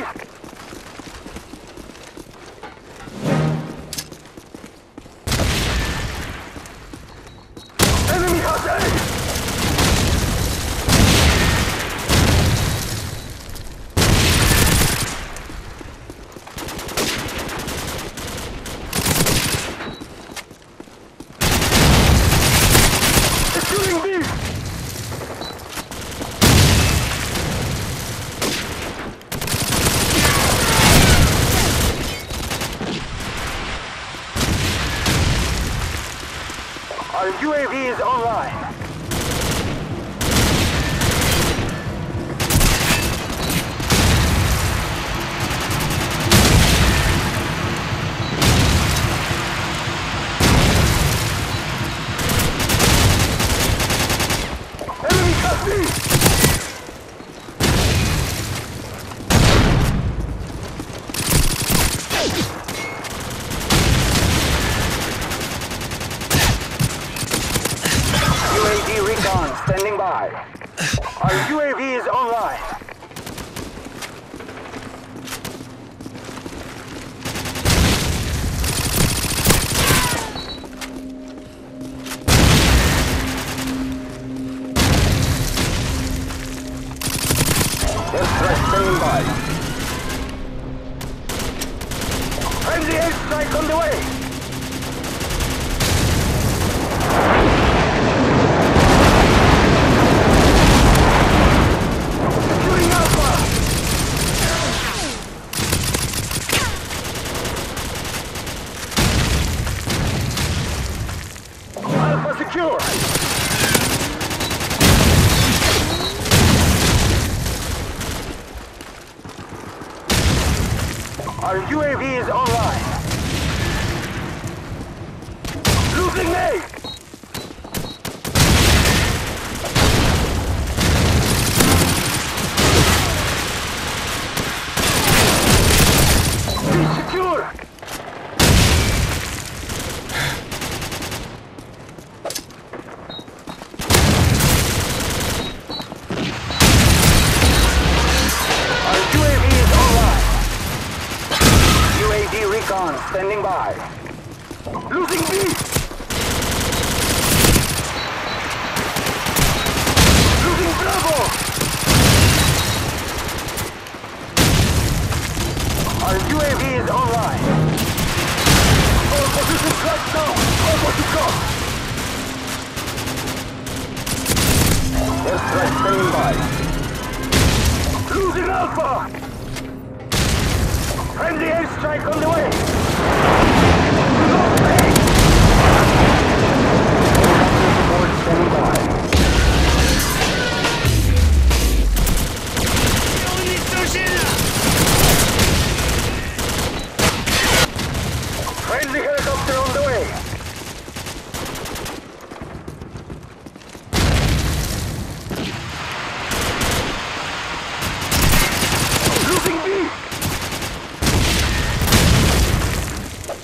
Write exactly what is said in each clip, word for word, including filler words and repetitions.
Enemy has A! Shooting B! Our U A V is online. Enemy got me! U A V recon standing by. Our U A V is online. Airstrike standing by. Friendly airstrike on the way. Securing Alpha. Alpha secure. Our U A V is online. Losing A! Be secure! Our U A V is online. U A V recon standing by. Losing B! Losing Bravo! Our U A V is online. All positions right now! Almost across! Airstrike standing by. Losing Alpha! Friendly airstrike on the way! Lost A! Support standing by. Friendly helicopter on the way! Losing B!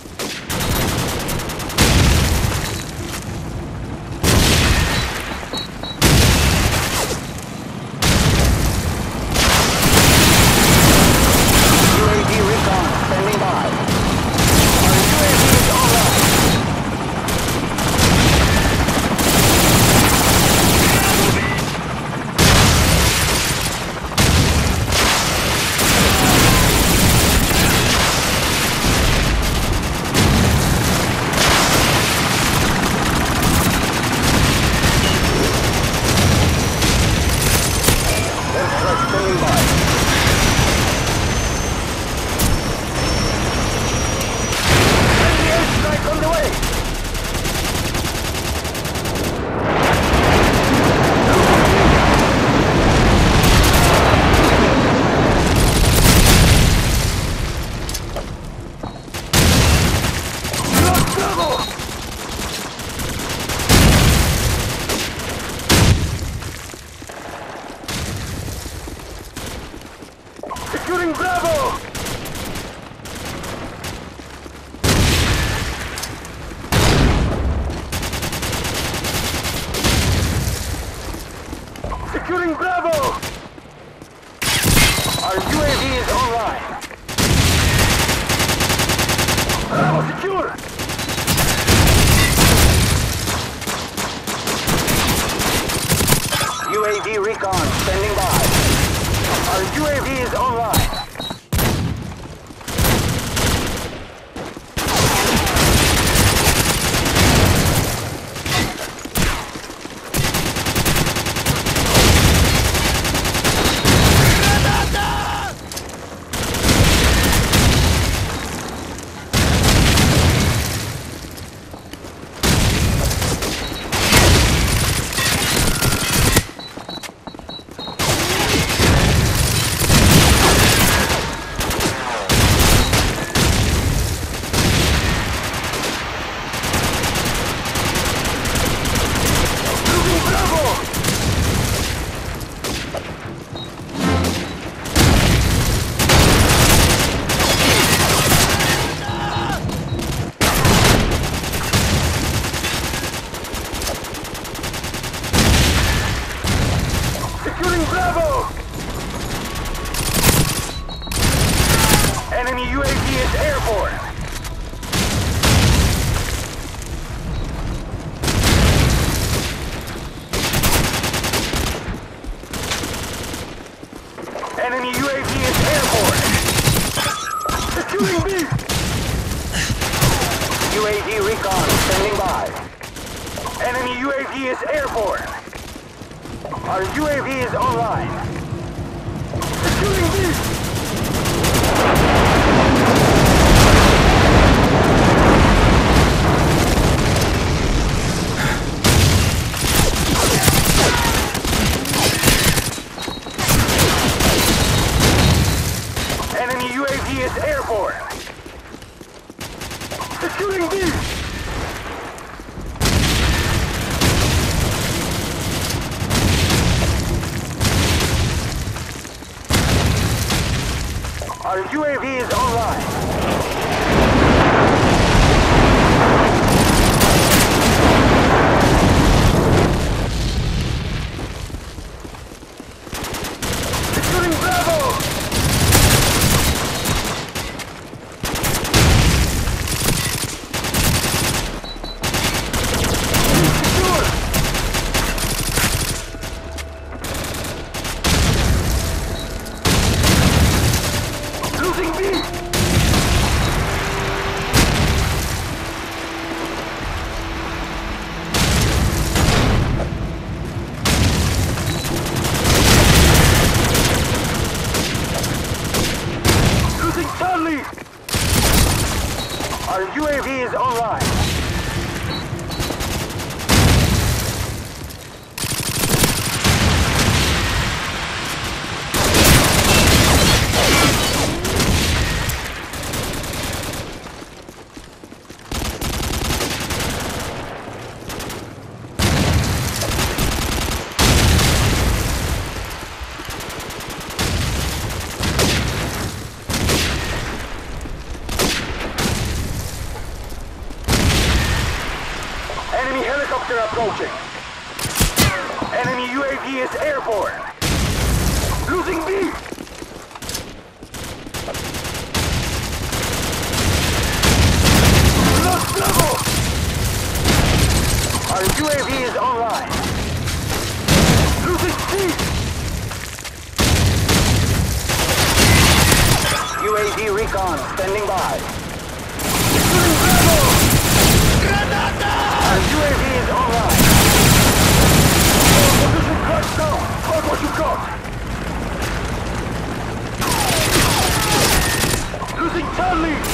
is airborne. Enemy U A V is airborne. Securing B. U A V recon standing by. Enemy U A V is airborne. Our U A V is online. Securing B. Enemy U A V is airborne. Securing B. Our U A V is online. Securing Bravo! Secure! Losing B! Losing Charlie! Our U A V is online. Enemy helicopter approaching. Enemy U A V is airborne. Losing B. Lost level. Our U A V is online. Losing C. U A V recon standing by. Losing Bravo. Our U A V is online. Position crash down. Hold what you got. Losing Charlie.